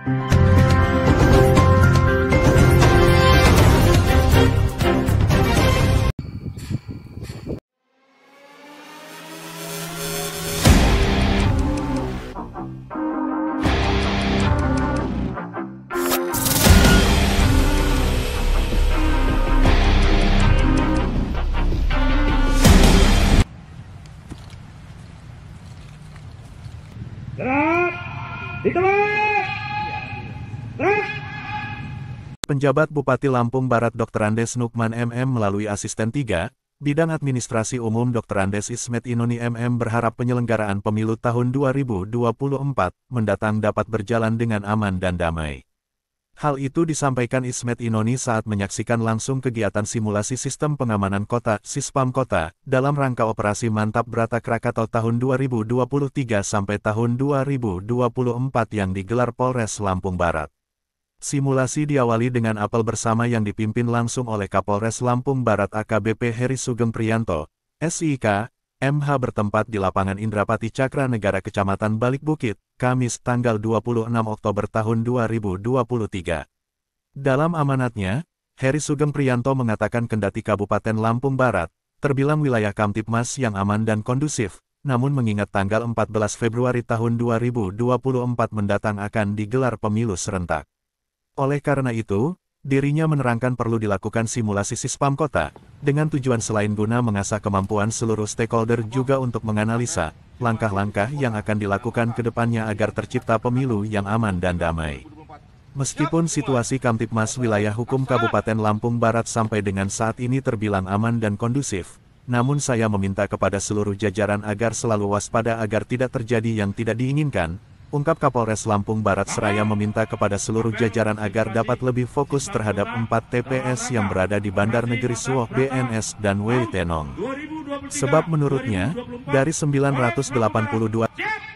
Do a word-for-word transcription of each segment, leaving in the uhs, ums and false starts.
Penjabat Bupati Lampung Barat Doktor Andes Nukman M M melalui Asisten tiga, Bidang Administrasi Umum Doktor Andes Ismet Inoni M M berharap penyelenggaraan pemilu tahun dua ribu dua puluh empat mendatang dapat berjalan dengan aman dan damai. Hal itu disampaikan Ismet Inoni saat menyaksikan langsung kegiatan simulasi sistem pengamanan kota Sispam Kota dalam rangka operasi Mantap Brata Krakatau tahun dua ribu dua puluh tiga sampai tahun dua ribu dua puluh empat yang digelar Polres Lampung Barat. Simulasi diawali dengan apel bersama yang dipimpin langsung oleh Kapolres Lampung Barat A K B P Heri Sugeng Priyanto, S I K, M H bertempat di lapangan Indrapati Cakra Negara Kecamatan Balik Bukit, Kamis tanggal dua puluh enam Oktober tahun dua ribu dua puluh tiga. Dalam amanatnya, Heri Sugeng Priyanto mengatakan kendati Kabupaten Lampung Barat terbilang wilayah Kamtipmas yang aman dan kondusif, namun mengingat tanggal empat belas Februari tahun dua ribu dua puluh empat mendatang akan digelar pemilu serentak. Oleh karena itu, dirinya menerangkan perlu dilakukan simulasi Sispam Kota, dengan tujuan selain guna mengasah kemampuan seluruh stakeholder juga untuk menganalisa langkah-langkah yang akan dilakukan ke depannya agar tercipta pemilu yang aman dan damai. Meskipun situasi Kamtipmas wilayah hukum Kabupaten Lampung Barat sampai dengan saat ini terbilang aman dan kondusif, namun saya meminta kepada seluruh jajaran agar selalu waspada agar tidak terjadi yang tidak diinginkan, ungkap Kapolres Lampung Barat seraya meminta kepada seluruh jajaran agar dapat lebih fokus terhadap empat T P S yang berada di Bandar Negeri Suwoh B N S dan W Tenong. Sebab menurutnya, dari sembilan ratus delapan puluh dua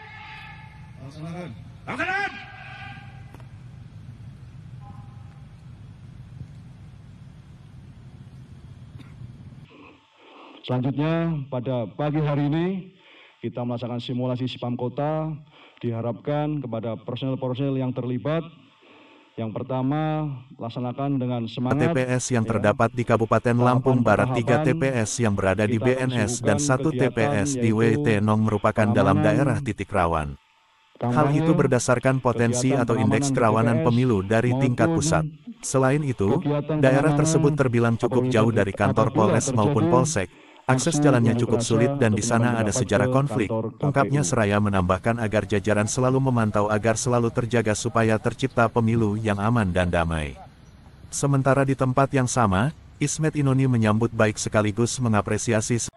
Selanjutnya, pada pagi hari ini, kita melaksanakan simulasi Sispam Kota. Diharapkan kepada personel-personel yang terlibat, yang pertama, laksanakan dengan semangat. T P S yang terdapat di Kabupaten Lampung Barat, tiga T P S yang berada di B N S dan satu T P S di W Tenong merupakan dalam daerah titik rawan. Hal itu berdasarkan potensi atau indeks kerawanan pemilu dari tingkat pusat. Selain itu, daerah tersebut terbilang cukup jauh dari kantor Polres maupun Polsek. Akses jalannya cukup sulit dan di sana ada sejarah konflik, ungkapnya seraya menambahkan agar jajaran selalu memantau agar selalu terjaga supaya tercipta pemilu yang aman dan damai. Sementara di tempat yang sama, Ismet Inoni menyambut baik sekaligus mengapresiasi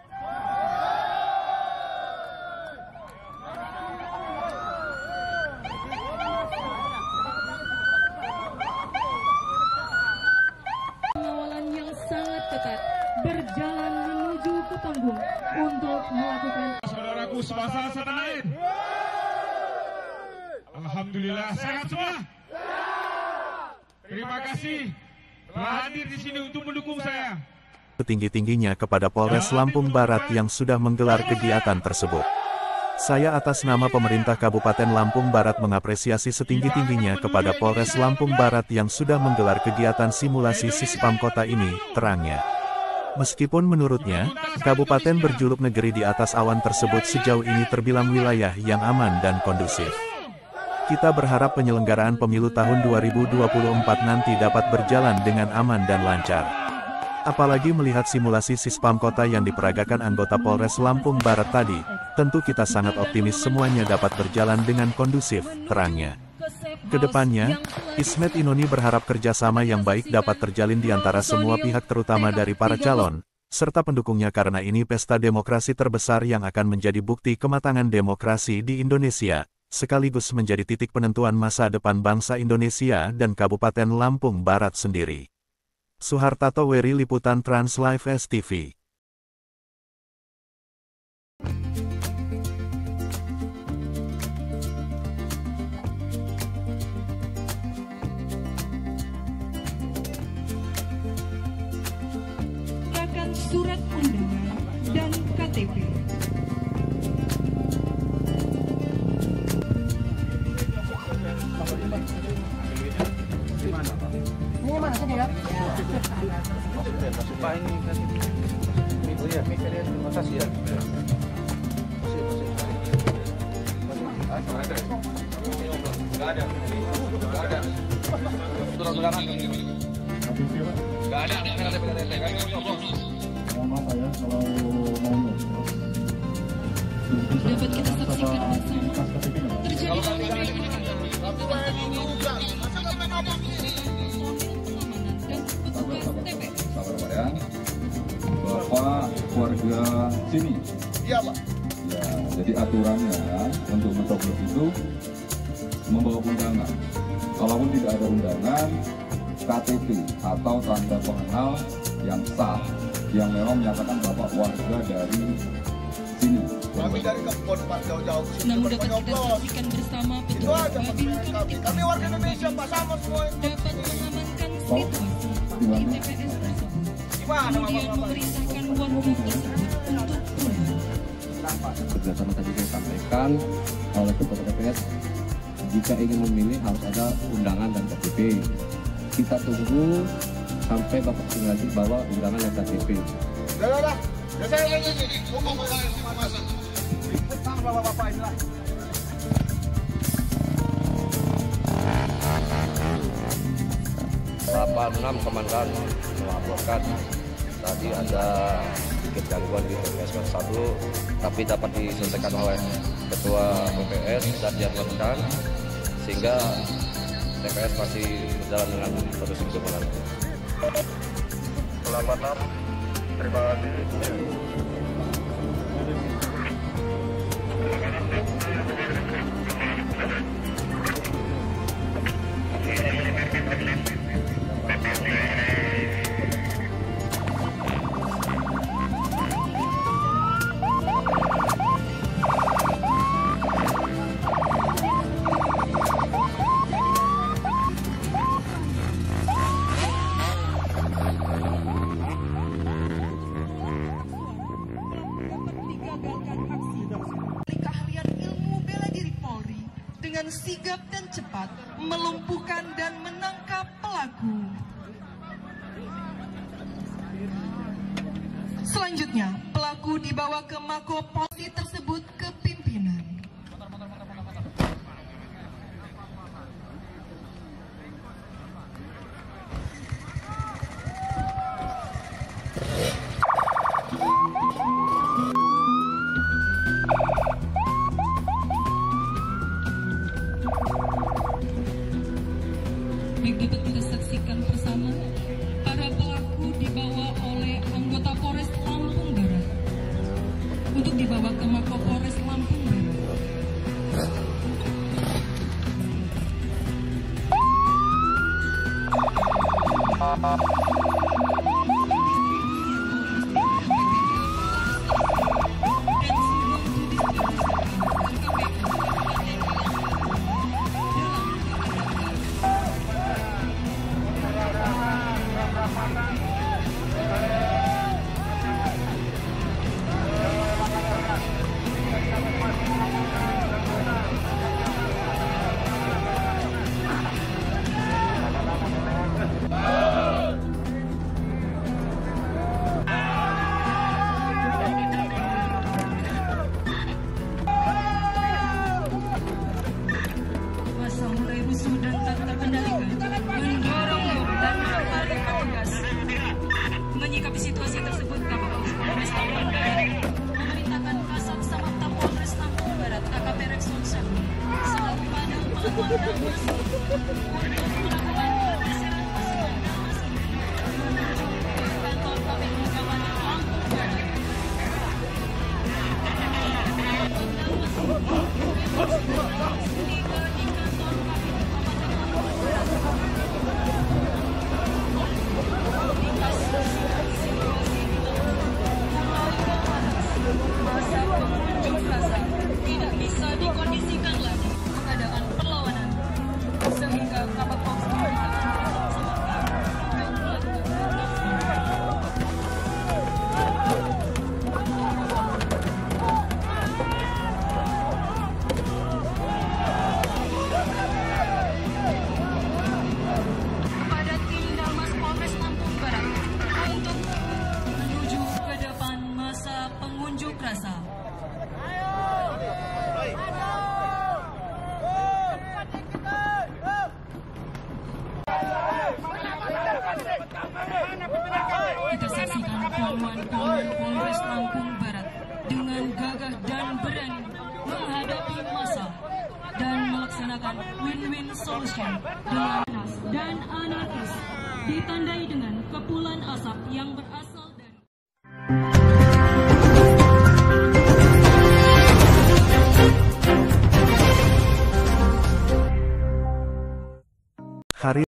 pengawalan yang sangat ketat berjalan menuju ke panggung untuk melakukan. Saudaraku sebangsa setanah air. Alhamdulillah sehat semua. Terima kasih telah hadir di sini untuk mendukung saya. Setinggi-tingginya kepada Polres Lampung Barat yang sudah menggelar kegiatan tersebut. Saya atas nama pemerintah Kabupaten Lampung Barat mengapresiasi setinggi-tingginya kepada Polres Lampung Barat yang sudah menggelar kegiatan simulasi Sispam Kota ini, terangnya. Meskipun menurutnya, kabupaten berjuluk negeri di atas awan tersebut sejauh ini terbilang wilayah yang aman dan kondusif. Kita berharap penyelenggaraan pemilu tahun dua ribu dua puluh empat nanti dapat berjalan dengan aman dan lancar. Apalagi melihat simulasi Sispam Kota yang diperagakan anggota Polres Lampung Barat tadi, tentu kita sangat optimis semuanya dapat berjalan dengan kondusif, terangnya. Kedepannya, Ismet Inoni berharap kerjasama yang baik dapat terjalin di antara semua pihak terutama dari para calon, serta pendukungnya karena ini pesta demokrasi terbesar yang akan menjadi bukti kematangan demokrasi di Indonesia, sekaligus menjadi titik penentuan masa depan bangsa Indonesia dan Kabupaten Lampung Barat sendiri. Suhartato Weri, Liputan Trans Live S T V. Surat undangan dan K T P. Ini mana sini ya? Pak ini kan. Oh iya, terima kasih ya. Enggak ada. Enggak ada. Turun belakang. Enggak ada. Enggak ada. Mohon maaf ya kalau mau Dapat kita saksikan bersama terjadi Bapak warga sini. Iya, Pak. Ya, jadi aturannya untuk mencoblos itu membawa undangan. Kalaupun tidak ada undangan, K T P atau tanda pengenal yang sah, yang memang menyatakan Bapak warga dari sini. Kami dari Kampung Pak jauh-jauh ke sini. namun dapat kita saksikan bersama Itu petugas aja Babin kami. Kamtipmas Kami warga Indonesia, Pak, sama semua. dapat mengamankan Oh, situasi di di mana? T P S tersebut. Gimana, Kemudian Bapak? memerintahkan warga tersebut untuk pulang. Berdasarkan tadi saya sampaikan oleh ketua T P S, jika ingin memilih harus ada undangan dan K T P. Kita tunggu sampai Bapak lagi bawa undangan dan K T P. Udah, udah, udah. Ya saya lagi sini. Ngomong Bapak yang masa. Sama Bapak-bapak inilah. delapan enam Komandan melaporkan tadi ada sedikit gangguan di T P S satu, tapi dapat diselesaikan oleh Ketua P P S dan diamankan sehingga T P S masih berjalan dengan terus hidupan. Selamat malam. Terima kasih. Keahlian ilmu bela diri Polri dengan sigap dan cepat melumpuhkan dan menangkap pelaku. Selanjutnya, pelaku dibawa ke Mako Polri tersebut ke pimpinan. Baik, dapat kita saksikan bersama para pelaku dibawa oleh anggota Polres Lampung Barat untuk dibawa ke Mako Polres Lampung Barat. Masa mulai rusuh dan tak terkendalikan, mendorong dan menarik petugas. Menyikapi situasi tersebut, Kapolres Polres Lampung Barat memerintahkan Kasat Samapta Polres Lampung Barat A K P Rexon Syahmi selaku panel pelakuan dan masih untuk melakukan pergeseran pasukan dan masih menuju ke kantor Kabin Pengamanan Lampung Barat. Tiba di kantor Kabin Pengamanan Lampung Barat. Di kasus situasi di Lampung mulai memanas, masa pengunjuk rasa tidak bisa dikondisikan lagi mengadakan perlawanan, sehingga Kabak Polres memerintahkan Samapta untuk melakukan melakukan win-win solution dengan nas dan anarkis, ditandai dengan kepulan asap yang berasal